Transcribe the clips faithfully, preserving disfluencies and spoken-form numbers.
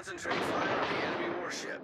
Concentrate fire on the enemy warship.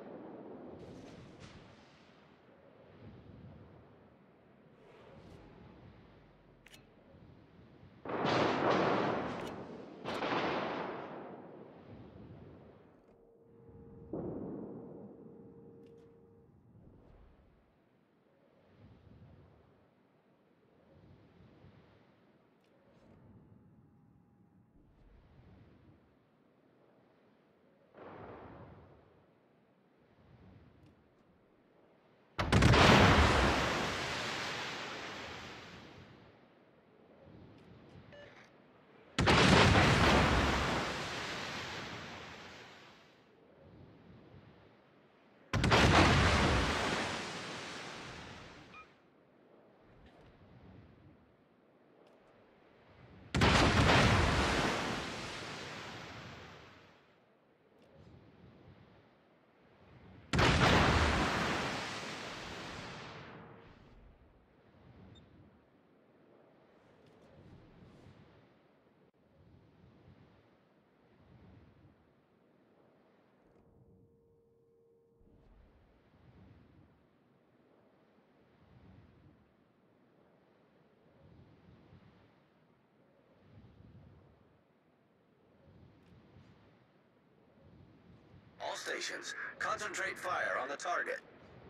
All stations, concentrate fire on the target.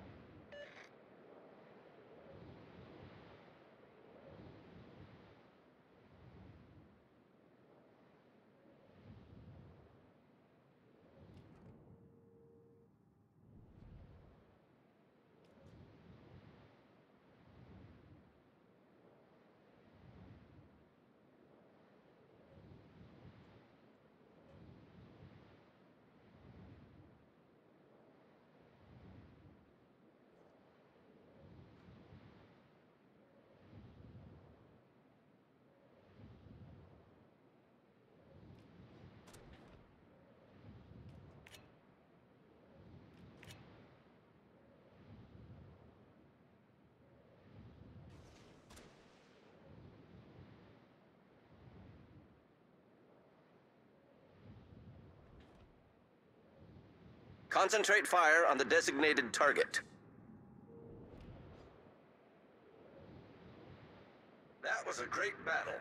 Concentrate fire on the designated target. That was a great battle.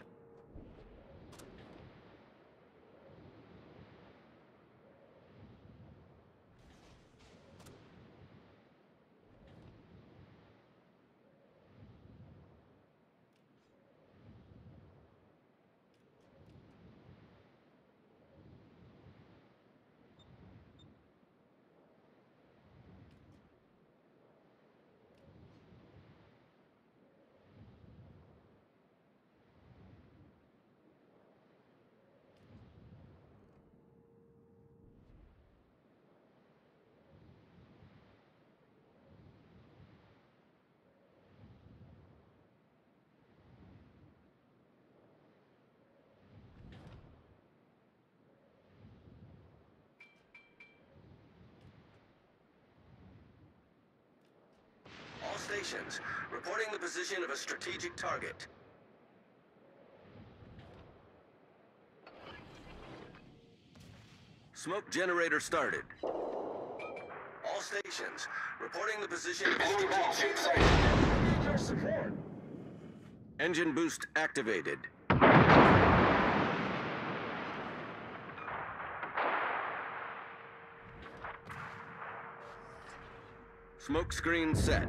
All stations, reporting the position of a strategic target. Smoke generator started. All stations, reporting the position of a strategic target. Need your support. Engine boost activated. Smoke screen set.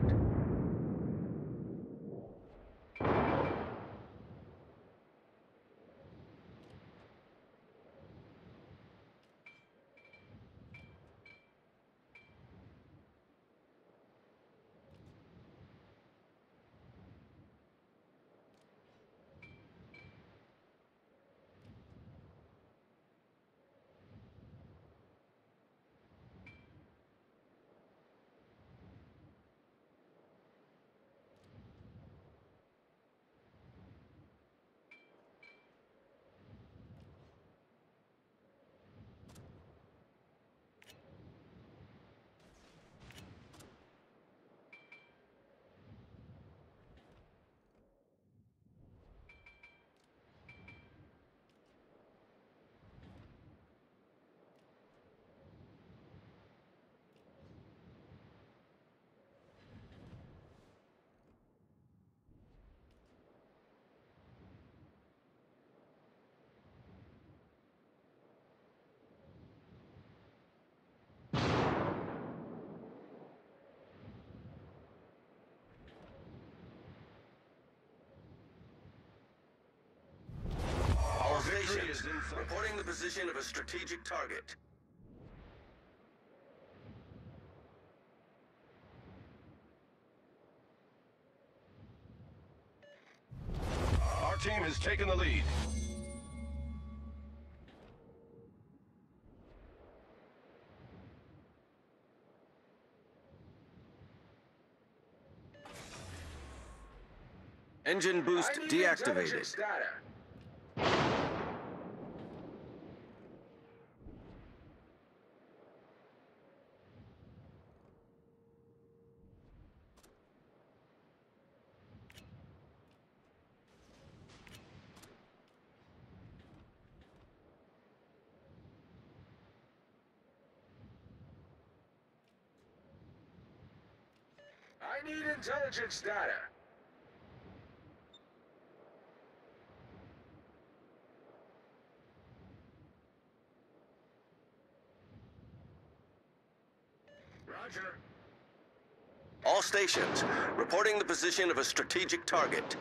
position of a strategic target. Our team has taken the lead. Engine boost deactivated. I need intelligence data. Roger. All stations, reporting the position of a strategic target.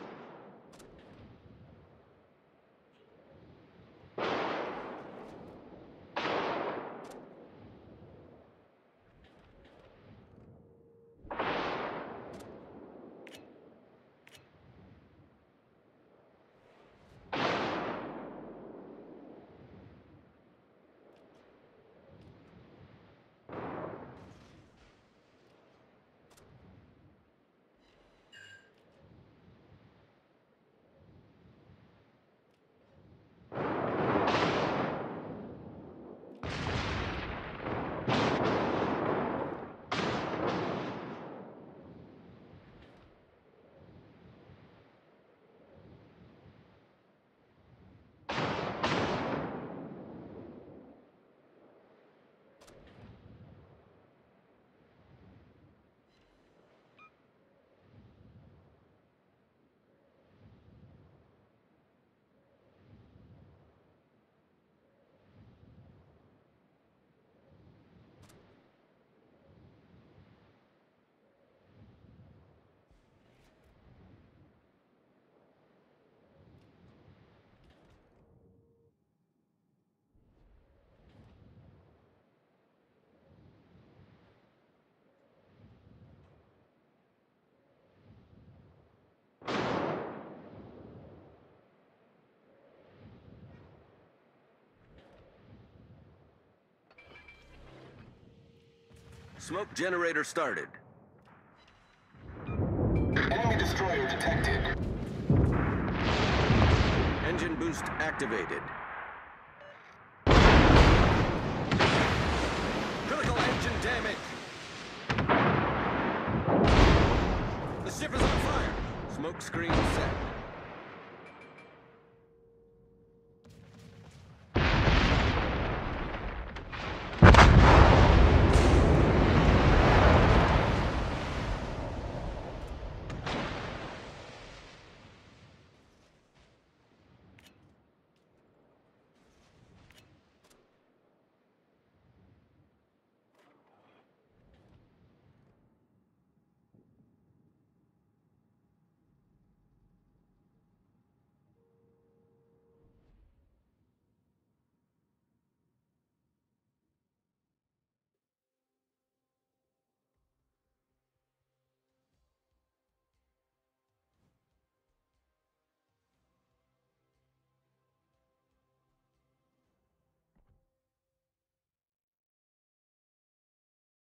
Smoke generator started. Enemy destroyer detected. Engine boost activated. Critical engine damage. The ship is on fire. Smoke screen set.